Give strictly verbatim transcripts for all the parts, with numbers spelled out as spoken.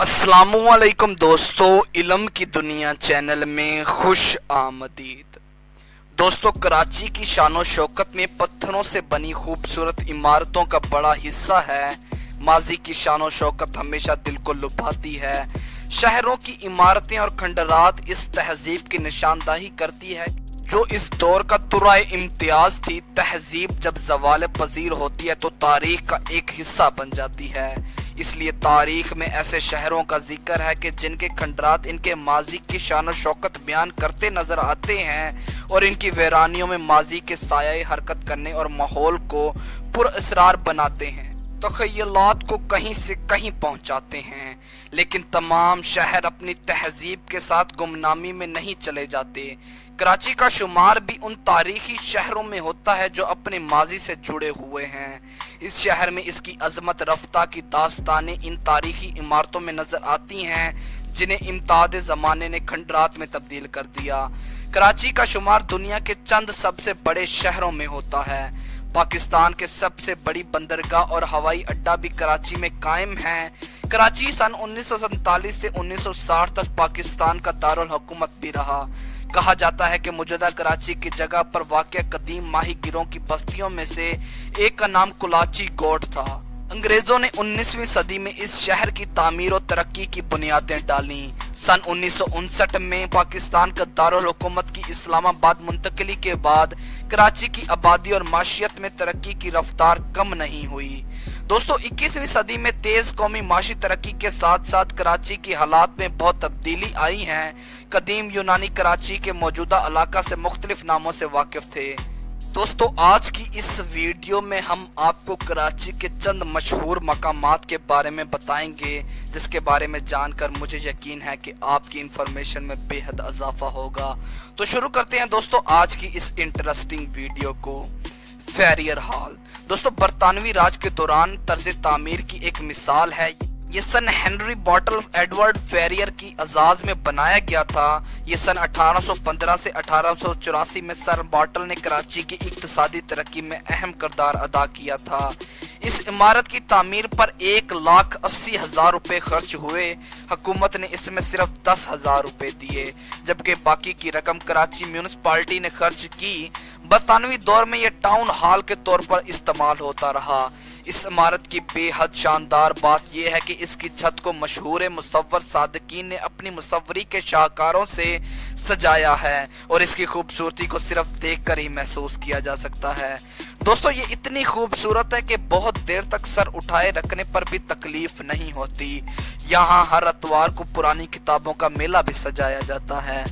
अस्सलामुअलैकुम दोस्तों, इल्म की दुनिया चैनल में खुश आमदीद। दोस्तों, कराची की शानो शौकत में पत्थरों से बनी खूबसूरत इमारतों का बड़ा हिस्सा है। माजी की शानो शौकत हमेशा दिल को लुभाती है। शहरों की इमारतें और खंडरात इस तहजीब की निशानदाही करती है जो इस दौर का तुराए इम्तियाज थी। तहजीब जब ज़वाल पजीर होती है तो तारीख का एक हिस्सा बन जाती है। इसलिए तारीख में ऐसे शहरों का जिक्र है कि जिनके खंडरात इनके माजी की शान शौकत बयान करते नजर आते हैं और इनकी वीरानियों में माजी के साया हरकत करने और माहौल को पुरअसरार बनाते हैं, तख़य्युलात को कहीं से कहीं पहुंचाते हैं। लेकिन तमाम शहर अपनी तहजीब के साथ गुमनामी में नहीं चले जाते। कराची का शुमार भी उन तारीखी शहरों में होता है जो अपने माजी से जुड़े हुए हैं। इस शहर में इसकी अजमत रफ्ता की दास्तानें इन तारीखी इमारतों में नजर आती हैं जिन्हें इम्ताद ज़माने ने खंडरात में तब्दील कर दिया। कराची का शुमार दुनिया के चंद सबसे बड़े शहरों में होता है। पाकिस्तान के सबसे बड़ी बंदरगाह और हवाई अड्डा भी कराची में कायम है। कराची सन उन्नीस सौ सैंतालीस से उन्नीस सौ साठ तक पाकिस्तान का दारुल हुकूमत भी रहा। कहा जाता है कि मौजूदा कराची की जगह पर वाक़या कदीम माही गिरों की बस्तियों में से एक का नाम कुलाची गोट था। अंग्रेजों ने उन्नीसवीं सदी में इस शहर की तामीर और तरक्की की बुनियादें डाली। सन उन्नीस सौ उनसठ में पाकिस्तान का दारुल हुकूमत की इस्लामाबाद मुंतकिली के बाद कराची की आबादी और माशियत में तरक्की की रफ्तार कम नहीं हुई। दोस्तों, इक्कीसवीं सदी में तेज कौमी माशी तरक्की के साथ साथ कराची की हालात में बहुत तब्दीली आई है। कदीम यूनानी कराची के मौजूदा इलाका से मुख्तलिफ नामों से वाकिफ थे। दोस्तों, आज की इस वीडियो में हम आपको कराची के चंद मशहूर मकामात के बारे में बताएंगे जिसके बारे में जानकर मुझे यकीन है कि आपकी इंफॉर्मेशन में बेहद इजाफा होगा। तो शुरू करते हैं दोस्तों आज की इस इंटरेस्टिंग वीडियो को। फेरियर हॉल दोस्तों, बरतानवी राज के दौरान तर्ज तामीर की एक मिसाल है। ये सन हेनरी बॉटल एडवर्ड फेरियर की अजाज में बनाया गया था। ये सन अठारह सौ पंद्रह से अठारह सौ चौरासी में सर बॉटल ने कराची की इक्तिसादी तरक्की में अहम किरदार अदा किया था। इस इमारत की तामीर पर एक लाख अस्सी हजार रुपए खर्च हुए। हुकूमत ने इसमें सिर्फ दस हजार रुपए दिए, जबकि बाकी की रकम कराची म्यूनिसिपालिटी ने खर्च की। बरतानवी दौर में यह टाउन हॉल के तौर पर इस्तेमाल होता रहा। इस इमारत की बेहद शानदार बात यह है कि इसकी छत को मशहूर मुसव्वर सादिकीन ने अपनी मुसव्वरी के शाहकारों से सजाया है और इसकी खूबसूरती को सिर्फ देखकर ही महसूस किया जा सकता है। दोस्तों, ये इतनी खूबसूरत है कि बहुत देर तक सर उठाए रखने पर भी तकलीफ नहीं होती। यहाँ हर अतवार को पुरानी किताबों का मेला भी सजाया जाता है।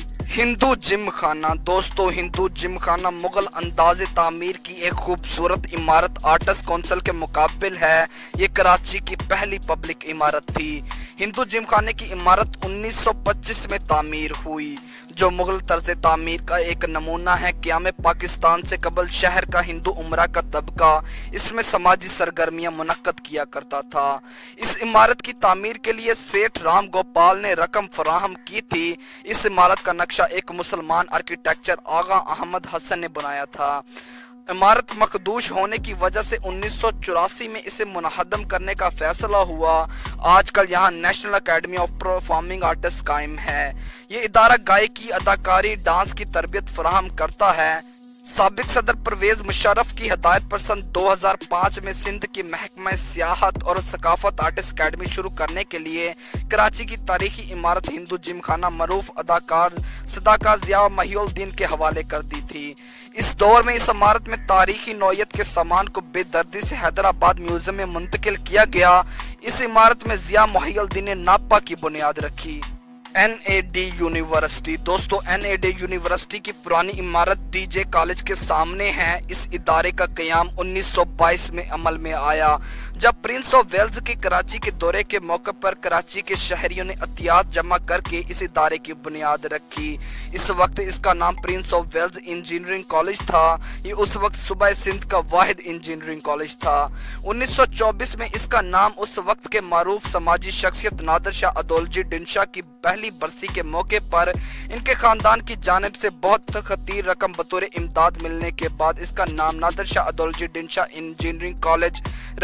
हिंदू जिम खाना दोस्तों, हिंदू जिम खाना मुगल अंदाज़े तामीर की एक खूबसूरत इमारत आर्ट्स काउंसिल के मुकाबिल है। ये कराची की पहली पब्लिक इमारत थी। हिंदू जिम खाने की इमारत उन्नीस सौ पच्चीस में तामीर हुई, जो मुगल तर्ज तामीर का एक नमूना है। क़याम पाकिस्तान से कबल शहर का हिंदू उमरा का तबका इसमें समाजी सरगर्मियां मुनक्कद किया करता था। इस इमारत की तामीर के लिए सेठ राम गोपाल ने रकम फराहम की थी। इस इमारत का नक्शा एक मुसलमान आर्किटेक्चर आगा अहमद हसन ने बनाया था। इमारत मखदूश होने की वजह से उन्नीस सौ चौरासी में इसे मुनहदम करने का फैसला हुआ। आजकल यहाँ National Academy of Performing Arts कायम है। ये इदारा गायकी, अदाकारी, डांस की तरबियत फराहम करता है। साबिक सदर परवेज मुशर्रफ की हदायत पर सन दो हजार पाँच में सिंध की महकमा सियाहत और सकाफत आर्टिस्ट अकेडमी शुरू करने के लिए कराची की तारीखी इमारत हिंदू जिम खाना मरूफ अदाकार सदाकार जिया महिउद्दीन के हवाले कर दी थी। इस दौर में इस इमारत में तारीखी नौयत के सामान को बेदर्दी से हैदराबाद म्यूजियम में मुंतकिल किया गया। इस इमारत में जिया महिउद्दीन ने नापा की बुनियाद रखी। एन ए डी यूनिवर्सिटी दोस्तों, एन ए डी यूनिवर्सिटी की पुरानी इमारत डी जे कॉलेज के सामने है। इस इदारे का क़याम उन्नीस सौ बाईस में अमल में आया, जब प्रिंस ऑफ वेल्स के कराची के दौरे के मौके पर कराची के शहरियों ने अतियात जमा करके इस इदारे की बुनियाद रखी। इस वक्त इसका नाम Prince of Wales Engineering College था। ये उस वक्त सूबा सिंध का वाहिद इंजीनियरिंग कॉलेज था। उन्नीस सौ चौबीस में इसका नाम उस वक्त के मारूफ समाजी शख्सियत नादर शाह अदौलजी डिंशा की पहली बरसी के मौके पर इनके खानदान की जानिब से बहुत खतीर रकम बतौर इमदाद मिलने के बाद इसका नाम Nadirshaw Eduljee Dinshaw Engineering College रख दिया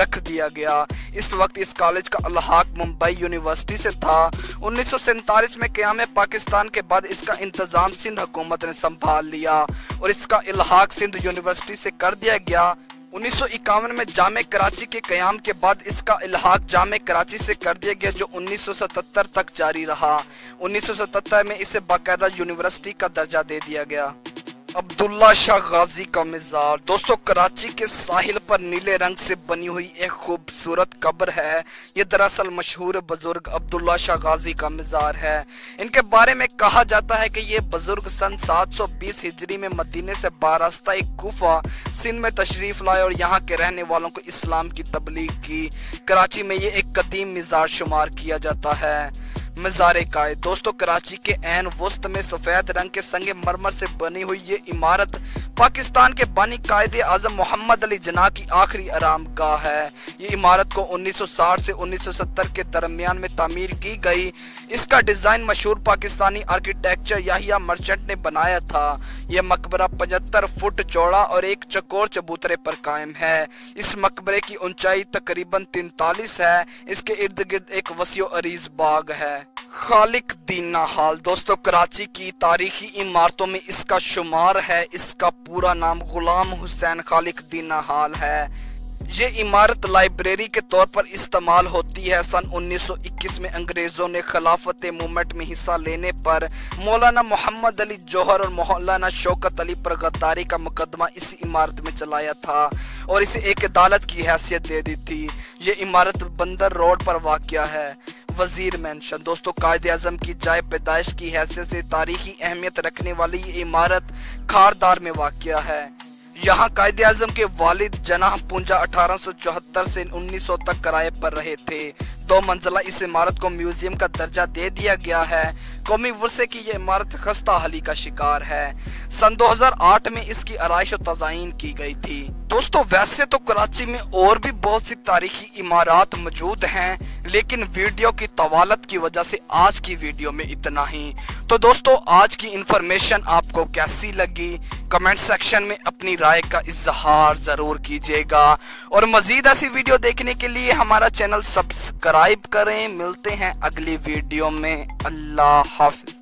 दिया गया। इस वक्त इस कॉलेज का इल्हाक मुंबई यूनिवर्सिटी से था। उन्नीस सौ सैंतालीस में क़याम पाकिस्तान के बाद इसका इंतजाम सिंध हुकूमत ने संभाल लिया और इसका इल्हाक सिंध यूनिवर्सिटी से कर दिया गया। उन्नीस सौ इक्यावन में जामे कराची के क़याम के बाद इसका इल्हाक जामे कराची से कर दिया गया, जो उन्नीस सौ सतहत्तर तक जारी रहा। उन्नीस सौ सतहत्तर में इसे बाकायदा यूनिवर्सिटी का दर्जा दे दिया गया। अब्दुल्ला शाह गाजी का मज़ार। दोस्तों, कराची के साहिल पर नीले रंग से बनी हुई एक खूबसूरत कब्र है। ये दरअसल मशहूर बुजुर्ग अब्दुल्ला शाह गाजी का मज़ार है। इनके बारे में कहा जाता है कि ये बुजुर्ग सन सात सौ बीस हिजरी में मदीने से बारास्ता एक कुफा सिंध में तशरीफ लाए और यहाँ के रहने वालों को इस्लाम की तबलीग की। कराची में ये एक कदीम मज़ार शुमार किया जाता है। मज़ार कायद। दोस्तों, कराची के ऐन वस्त में सफ़ेद रंग के संगे मरमर से बनी हुई ये इमारत पाकिस्तान के बानी कायदे आज़म मोहम्मद अली जिन्ना की आखिरी आराम गाह है। ये इमारत को उन्नीस सौ साठ से उन्नीस सौ सत्तर के दरमियान में तामीर की गई। इसका डिज़ाइन मशहूर पाकिस्तानी आर्किटेक्चर याहिया मर्चेंट ने बनाया था। यह मकबरा पचहत्तर फुट चौड़ा और एक चकोर चबूतरे पर कायम है। इस मकबरे की ऊंचाई तकरीबन तैंतालीस है। इसके इर्द गिर्द एक वसीओ अरीज बाग है। खालिक दीना हाल। दोस्तों, कराची की तारीखी इमारतों में इसका शुमार है। इसका पूरा नाम गुलाम हुसैन खालिक दीना हाल है। ये इमारत लाइब्रेरी के तौर पर इस्तेमाल होती है। सन उन्नीस सौ इक्कीस में अंग्रेजों ने खिलाफत मूवमेंट में हिस्सा लेने पर मौलाना मोहम्मद अली जौहर और मौलाना शौकत अली पर गद्दारी का मुकदमा इसी इमारत में चलाया था और इसे एक अदालत की हैसियत दे दी थी। ये इमारत बंदर रोड पर वाक़या है। वजीर मेंशन। दोस्तों, कायदे आज़म की जाए पैदाइश की हैसियत से तारीखी अहमियत रखने वाली ये इमारत खारदार में वाक़या है। यहाँ कायदे आज़म के वालिद जनाह पुंजा अठारह सौ चौहत्तर से उन्नीस सौ तक किराए पर रहे थे। दो मंजिला इस इमारत को म्यूजियम का दर्जा दे दिया गया है। कौमी वर्से की यह इमारत खस्ता हाली का शिकार है। सन दो हज़ार आठ में इसकी आराइश और तज़ाइन की गई थी। दोस्तों, वैसे तो कराची में और भी बहुत सी तारीखी इमारत मौजूद हैं, लेकिन वीडियो की तवालत की वजह से आज की वीडियो में इतना ही। तो दोस्तों, आज की इंफॉर्मेशन आपको कैसी लगी कमेंट सेक्शन में अपनी राय का इजहार जरूर कीजिएगा और मजीद ऐसी वीडियो देखने के लिए हमारा चैनल सब्सक्राइब करें। मिलते हैं अगली वीडियो में। अल्लाह हाफिज।